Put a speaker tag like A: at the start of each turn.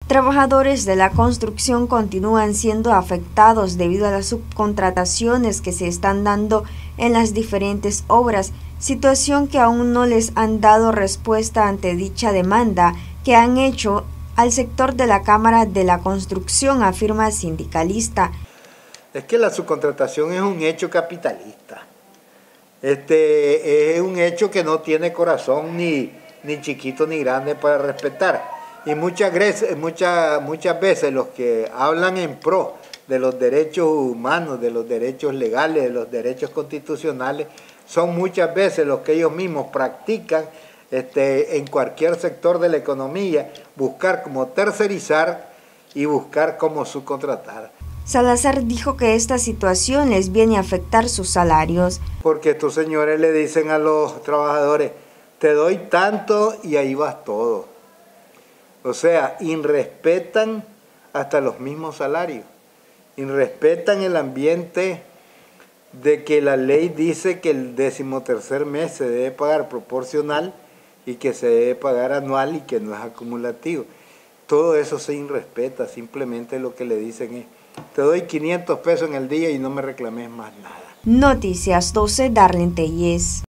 A: Trabajadores de la construcción continúan siendo afectados debido a las subcontrataciones que se están dando en las diferentes obras, situación que aún no les han dado respuesta ante dicha demanda que han hecho al sector de la Cámara de la Construcción, afirma el sindicalista.
B: Es que la subcontratación es un hecho capitalista. Es un hecho que no tiene corazón ni chiquito ni grande para respetar. Y muchas veces los que hablan en pro de los derechos humanos, de los derechos legales, de los derechos constitucionales, son muchas veces los que ellos mismos practican en cualquier sector de la economía, buscar cómo tercerizar y buscar cómo subcontratar.
A: Salazar dijo que esta situación les viene a afectar sus salarios.
B: Porque estos señores le dicen a los trabajadores, te doy tanto y ahí vas todo. O sea, irrespetan hasta los mismos salarios, irrespetan el ambiente de que la ley dice que el 13º mes se debe pagar proporcional y que se debe pagar anual y que no es acumulativo. Todo eso se irrespeta, simplemente lo que le dicen es, te doy 500 pesos en el día y no me reclames más nada.
A: Noticias 12, Darlene Telles.